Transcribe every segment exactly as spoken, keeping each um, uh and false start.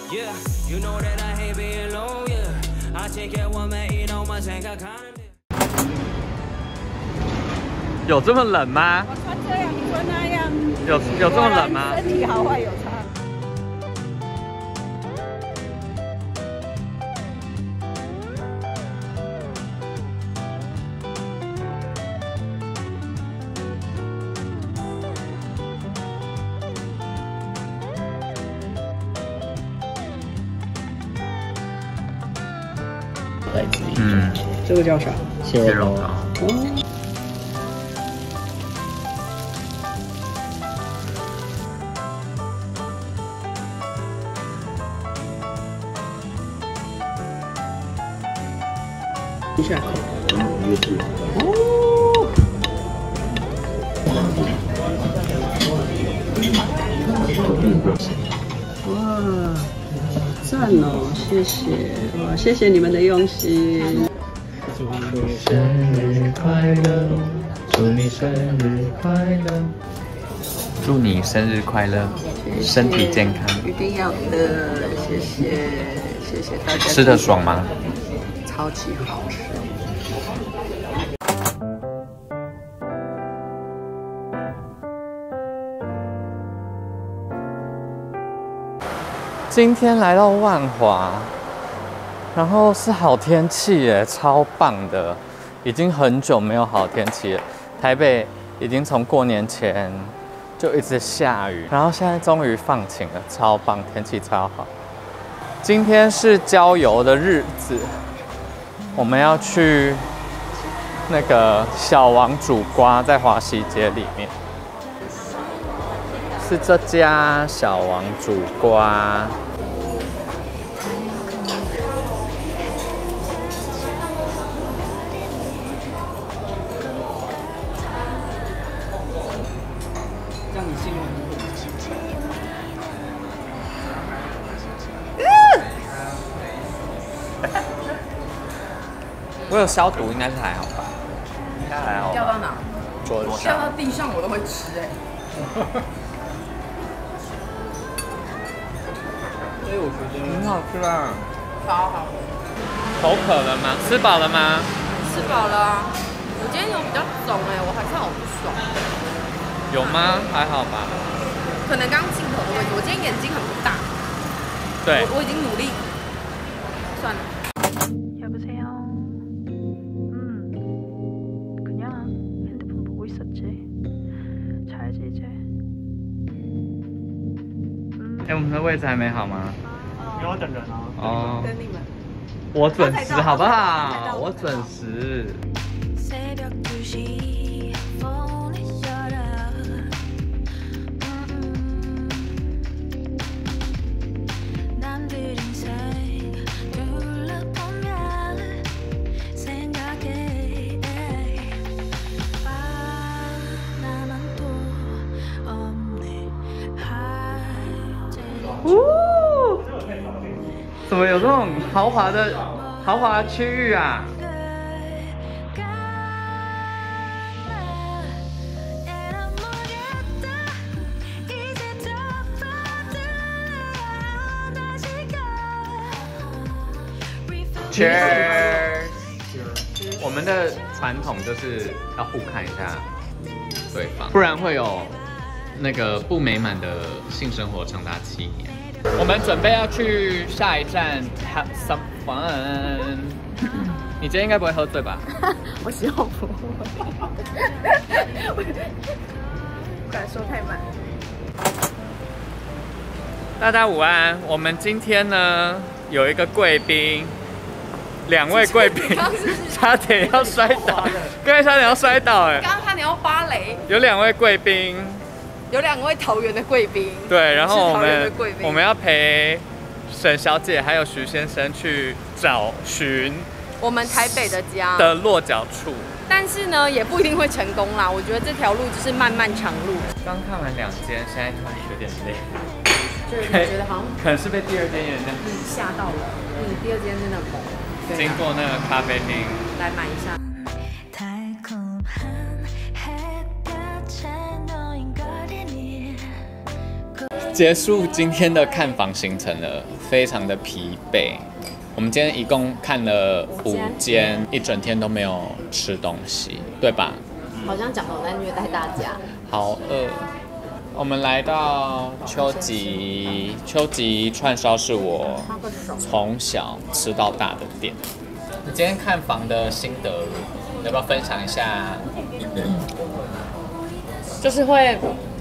有这么冷吗？ 我穿这样，你穿那样。 有有这么冷吗？ 身体好坏有差。 来自于嗯， 这个叫啥？ 蟹肉糕。 哦。 一下口， 嗯，约制。 哦，哇，赞哦，谢谢，哇，谢谢你们的用心。 祝你生日快乐，祝你生日快乐， 祝你生日快乐，身体健康。 一定要的，谢谢，谢谢大家。 吃得爽吗？ 超级好吃。 今天来到万华，然后是好天气耶，超棒的！已经很久没有好天气了。台北已经从过年前就一直下雨，然后现在终于放晴了，超棒，天气超好。今天是郊游的日子。 我们要去那个小王煮瓜，在华西街里面，是这家小王煮瓜。 这样你新闻我有消毒，应该是还好吧？应该还好。 掉到哪？ 桌子掉上。 到地上我都会吃哎、欸。 所以我觉得很好吃啊！ 超好。 口渴了吗？吃饱了吗？ 吃饱了啊。我今天有比较肿哎、欸，我还是好不爽。 有吗？还好吧。 可能刚进口的位置，我今天眼睛很不大。 对。 我我已经努力。算了。 여보세요. 음, 그냥 핸드폰 보고 있었지. 자야지 이제. 哎、欸，我们的位置还没好吗？ 没有等人啊。 哦。 等你们。 我准时好不好？我准时。 哦，怎么有这种豪华的豪华的区域啊？Cheers！ 我们的传统就是要互看一下对方，不然会有那个不美满的性生活长达七年。我们准备要去下一站 have some fun。你今天应该不会喝醉吧？ 我希望不会。不敢说太满。 大家午安，我们今天呢有一个贵宾。 两位贵宾差点要摔倒，刚才差点要摔倒哎！ 刚刚差点要芭蕾。 有两位贵宾， 有两位桃园的贵宾。 对，然后我们我们要陪沈小姐还有徐先生去找寻我们台北的家的落脚处。 但是呢，也不一定会成功啦。我觉得这条路就是漫漫长路。 刚看完两间，现在突然有点累， 就是觉得好像可能是被第二间有点吓到了。嗯，第二间真的猛。 经过那个咖啡厅， 来买一下。 结束今天的看房行程了，非常的疲惫。我们今天一共看了五间，一整天都没有吃东西，对吧？ 好像讲的我在虐待大家。 好饿。我们来到秋吉，秋吉串烧是我从小吃到大的店。你今天看房的心得，要不要分享一下？ 就是会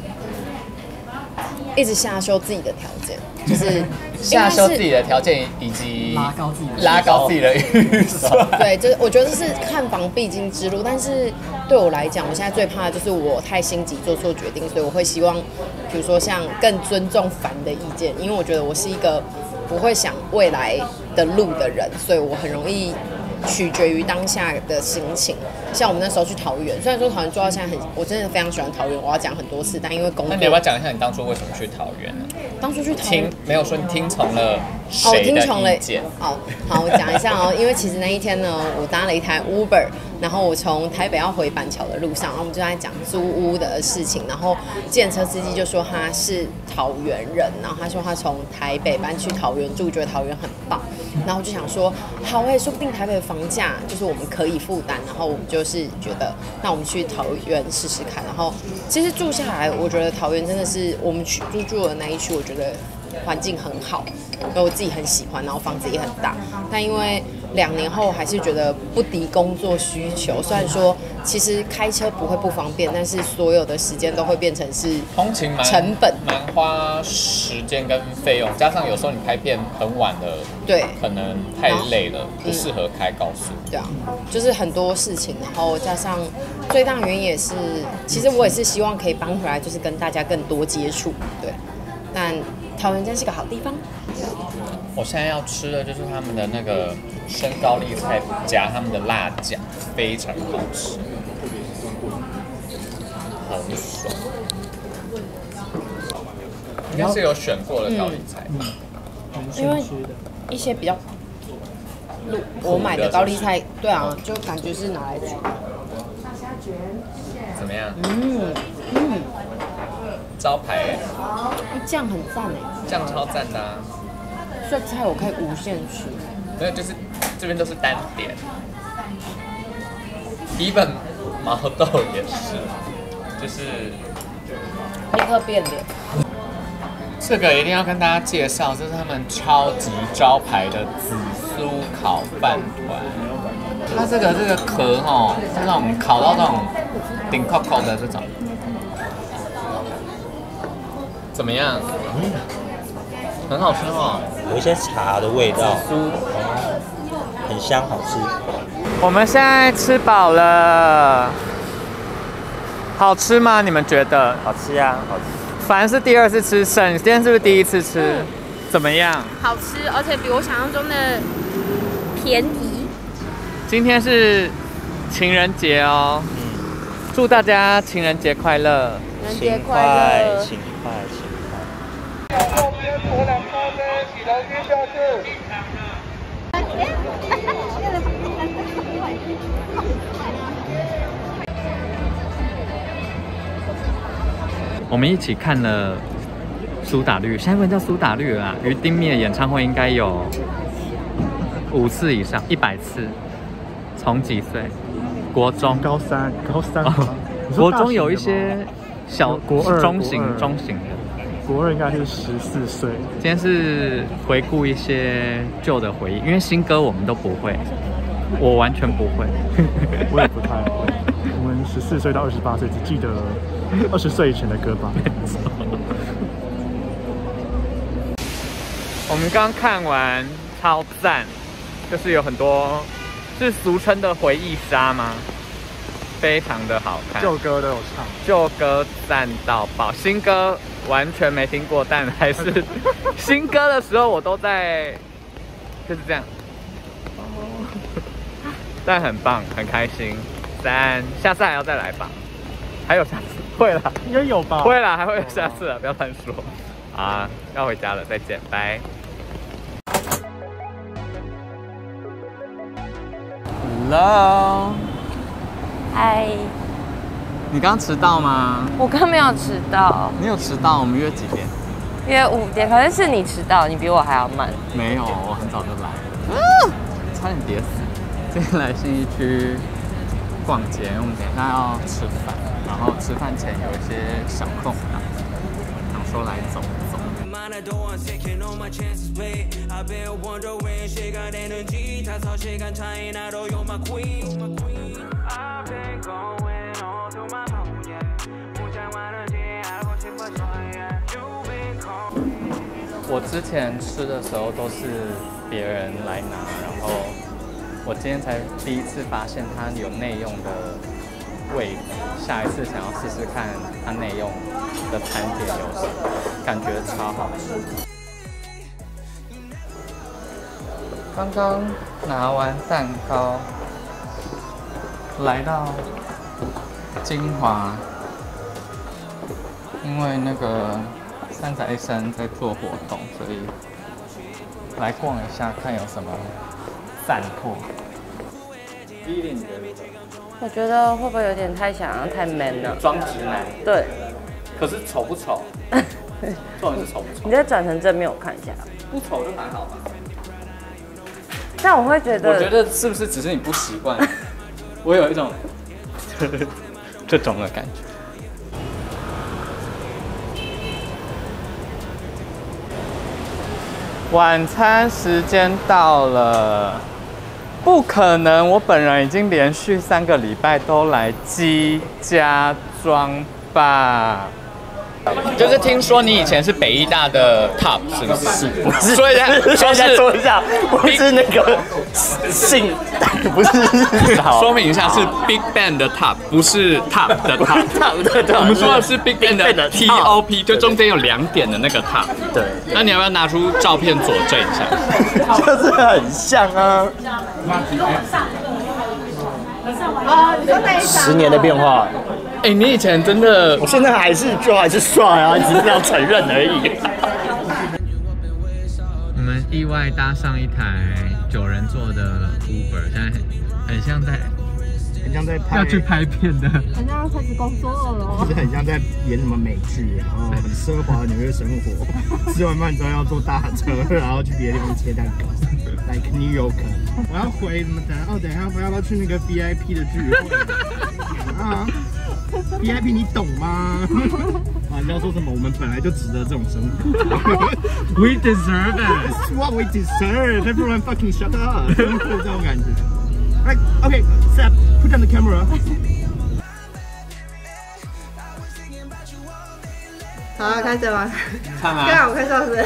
一直下修自己的条件，就是下修自己的条件以及拉高自己的拉高自己的预算。 对，就是我觉得这是看房必经之路，但是对我来讲，我现在最怕的就是我太心急做错决定，所以我会希望，比如说像更尊重凡的意见，因为我觉得我是一个不会想未来的路的人，所以我很容易取决于当下的心情。像我们那时候去桃园，虽然说桃园做到现在很，我真的非常喜欢桃园，我要讲很多次，但因为工作。 那你要不要讲一下你当初为什么去桃园呢？ 当初去桃园听没有说你听从了谁的意见？ 哦，好，我讲一下哦，因为其实那一天呢，我搭了一台 Uber， 然后我从台北要回板桥的路上，然后我们就在讲租屋的事情，然后计程车司机就说他是桃园人，然后他说他从台北搬去桃园住，觉得桃园很棒，然后我就想说，好诶，说不定台北的房价就是我们可以负担，然后我们就是觉得，那我们去桃园试试看，然后其实住下来，我觉得桃园真的是我们去入住的那一区，我觉得环境很好，然后我自己很喜欢，然后房子也很大，但因为两年后还是觉得不敌工作需求。虽然说其实开车不会不方便，但是所有的时间都会变成是通勤蛮成本， 蛮花时间跟费用，加上有时候你拍片很晚了， 对， 可能太累了，不适合开高速。 对啊，就是很多事情，然后加上最大原因也是，其实我也是希望可以搬回来，就是跟大家更多接触，对。但桃园真是个好地方。 我现在要吃的就是他们的那个生高丽菜加他们的辣酱，非常好吃，很爽。应该是有选过的高丽菜， 嗯， 因为一些比较，我买的高丽菜，对啊，就感觉是拿来煮。 怎么样？ 嗯嗯， 招牌欸， 酱很赞哎， 酱超赞的啊！ 这菜我可以无限吃。 没有，就是这边都是单点，一本毛豆也是，就是立刻变脸。 这个一定要跟大家介绍，这是他们超级招牌的紫苏烤饭团。它这个这个壳哦，是那种烤到那种顶扣扣的这种，怎么样？嗯，很好吃哦， 有一些茶的味道，很香，好吃。 我们现在吃饱了，好吃吗？你们觉得？ 好吃啊，好吃。 反正是第二次吃剩，你今天是不是第一次吃？怎么样？ 好吃，而且比我想象中的便宜。 今天是情人节哦，嗯，祝大家情人节快乐！ 情人节快乐！ 勤快，勤快。 右边左两靠边，几楼接下去。 我们一起看了苏打绿，现在不能叫苏打绿了啦。于丁密的演唱会应该有五次以上，一百次。从几岁？国中、 高三、高三、 哦。国中有一些小国二、 中型、 国二中型的。 国二应该是十四岁。 今天是回顾一些旧的回忆，因为新歌我们都不会，我完全不会， 我也不太会。我们十四岁到二十八岁，只记得二十岁以前的歌吧。 我们刚看完，超赞，就是有很多是俗称的回忆杀吗？非常的好看， 旧歌都有唱， 旧歌赞到爆，新歌完全没听过，但还是新歌的时候我都在，就是这样，但很棒，很开心。赞，下次还要再来吧？还有下次？会啦， 应该有吧？ 会啦，还会有下次了，不要乱说。啊，要回家了，再见，拜。Hello， 嗨， 你刚迟到吗？ 我刚没有迟到。 你有迟到？我们约几点？ 约五点，可是是你迟到，你比我还要慢。 没有，我很早就来了，差点跌死。今天来信义区逛街，因为我们等一下要吃饭，然后吃饭前有一些小空档，想说来走走。我之前吃的时候都是别人来拿，然后我今天才第一次发现它有内用的位置，下一次想要试试看它内用的餐点有什么，感觉超好吃。刚刚拿完蛋糕，来到金华，因为那个三宅一生在做活动，所以来逛一下，看有什么散货。 我觉得会不会有点太想要太 man 了？ 装直男。对。可是丑不丑？重点是丑不丑？ 你再转成正面我看一下。 不丑就还好吧。 但我会觉得， 我觉得是不是只是你不习惯？我有一种这种的感觉。晚餐时间到了，不可能！我本人已经连续三个礼拜都来姬家庄吧。就是听说你以前是北医大的 top， 是不是？是，不是。说一下，说说一下，不是那个姓，不是。 说明一下，是 Big Bang 的 top， 不是 top 的 top。我们说的是 Big Bang 的 T O P， 就中间有两点的那个 top。对。那你要不要拿出照片佐证一下？ 就是很像啊。 啊，你说那一十年的变化。 哎、欸，你以前真的， 我现在还是就还是帅啊，只是要承认而已。 我们意外搭上一台九人座的 Uber， 现在很很像在， 很像在拍要去拍片的， 很像要开始工作了， 就是很像在演什么美剧，然后很奢华的纽约生活。吃完饭之后要坐大车，然后去别的地方切蛋糕 ，like New York。我要回什么？等哦，等一下我要不要去那个 V I P 的聚会啊？ V I P 你懂吗？啊，你要说什么？我们本来就值得这种生活。We deserve it. That's what we deserve. Everyone fucking shut up. 这种感觉。Right, okay, Seb, put on the camera. 好，开始吗？ 唱啊！ 对啊，我开始是。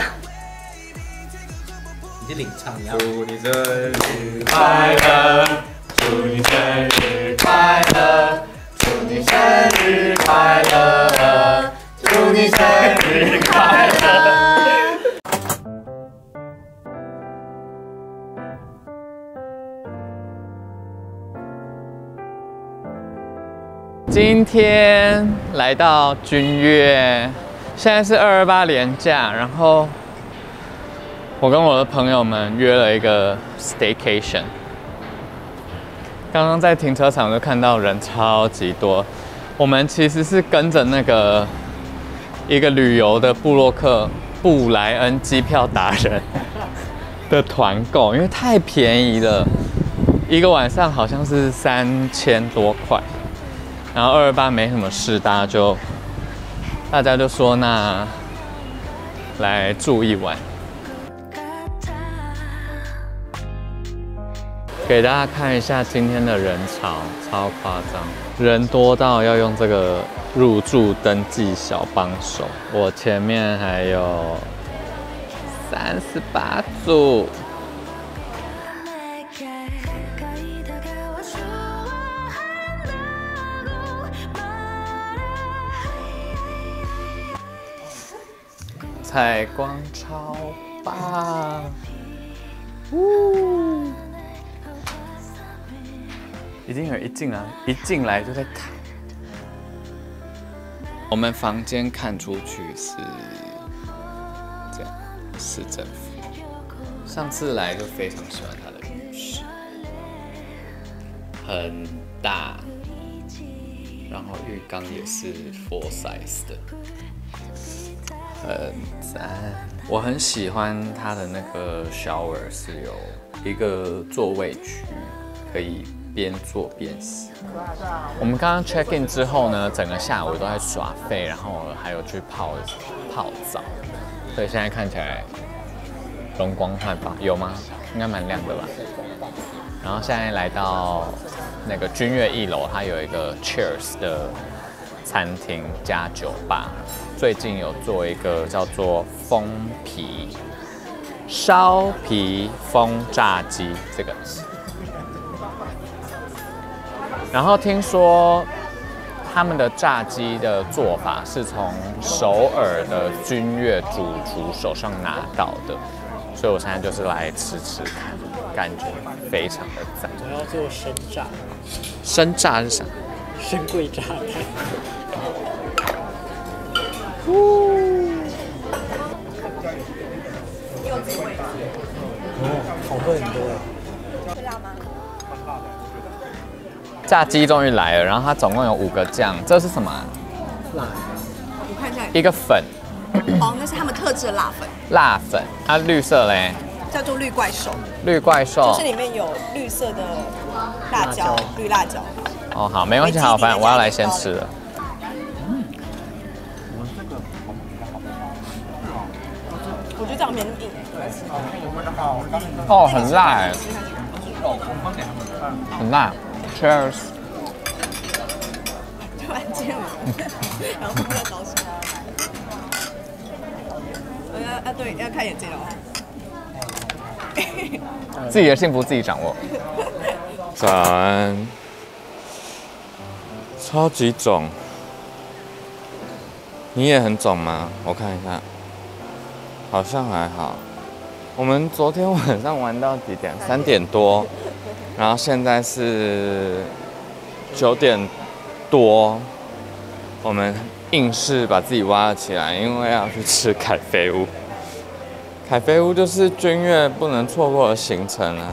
你是领唱，你要。 祝你生日快乐！祝你生日快乐！ 祝你生日快乐！祝你生日快乐！今天来到君悦，现在是二二八连假，然后我跟我的朋友们约了一个 staycation。 刚刚在停车场就看到人超级多，我们其实是跟着那个一个旅游的部落客布莱恩机票达人的团购，因为太便宜了，一个晚上好像是三千多块，然后二二八没什么事，大家就大家就说那来住一晚。 给大家看一下今天的人潮，超夸张，人多到要用这个入住登记小帮手。我前面还有三十八组。采光超棒，呜！ 已经有人一进来，一进来就在看。我们房间看出去是这样，市政府。上次来就非常喜欢它的浴室，很大，然后浴缸也是 full size 的， 很赞。我很喜欢它的那个 shower 是有一个座位区，可以边做边洗。我们刚刚 check in 之后呢，整个下午都在耍废，然后还有去泡泡澡，所以现在看起来容光焕发，有吗？应该蛮亮的吧。然后现在来到那个君悦一楼，它有一个 Cheers 的餐厅加酒吧，最近有做一个叫做风皮烧皮风炸鸡这个。然后听说他们的炸鸡的做法是从首尔的君悦主厨手上拿到的，所以我现在就是来吃吃看，感觉非常的赞。 我要做生炸。 生炸是啥？ 生贵炸弹。哦，好喝很多哎。 会辣吗？ 炸鸡终于来了，然后它总共有五个酱，这是什么、啊？ 辣。 我看一下。 一个粉。 哦，那是他们特制的辣粉。 辣粉，它、啊、绿色嘞？ 叫做绿怪兽。 绿怪兽。 就是里面有绿色的辣椒，绿辣椒。 哦，好，没关系，好，反正我要来先吃了。 嗯。我觉得这样偏硬。 哦，很辣哎。很辣 ，Cheers！ 突然间，然后不知道找什么。我要啊，对，要看眼睛了。 自己的幸福自己掌握。早安。超级肿。你也很肿吗？我看一下，好像还好。我们昨天晚上玩到几点？三点多。然后现在是九点多，我们硬是把自己挖了起来，因为要去吃凯菲屋。凯菲屋就是君悦不能错过的行程啊。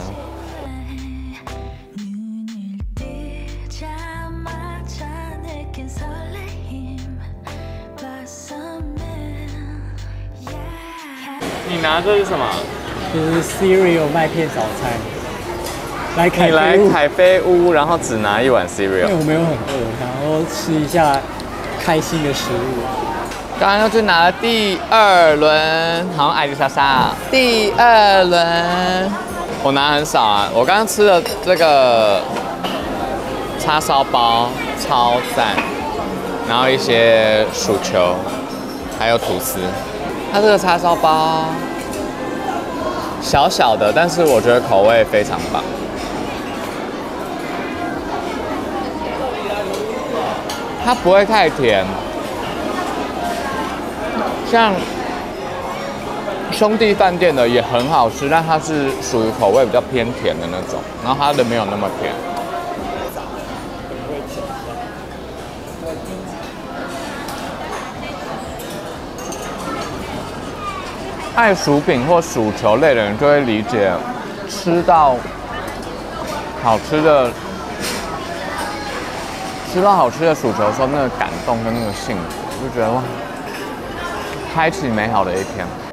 你拿这是什么？ 就是 cereal 麦片早餐。来凯你来凯菲屋，然后只拿一碗 cereal。 因为我没有很饿，然后吃一下开心的食物。 刚刚又去拿了第二轮，好像艾丽莎莎。第二轮，我拿很少啊。我刚刚吃的这个叉烧包超赞，然后一些薯球，还有吐司。它这个叉烧包小小的，但是我觉得口味非常棒。它不会太甜，像兄弟饭店的也很好吃，但它是属于口味比较偏甜的那种，然后它的没有那么甜。爱薯饼或薯球类的人就会理解，吃到好吃的。吃到好吃的薯球的时候，那个感动跟那个幸福，就觉得哇，开启美好的一天。